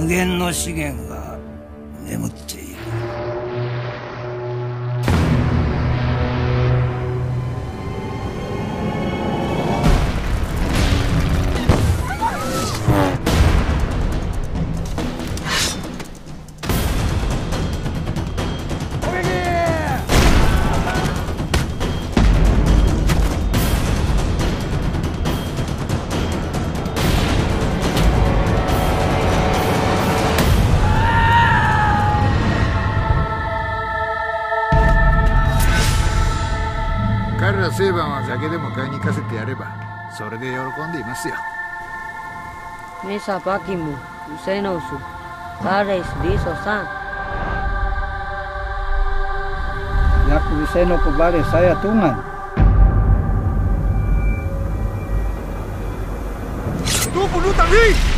無限の資源が眠っている。 彼らセイバーは酒でも買いに行かせてやればそれで喜んでいますよ。 Mesa pakimu, usenosu, pares disosan. Yaku useno kebale saya tungan. Tunggu dulu tadi.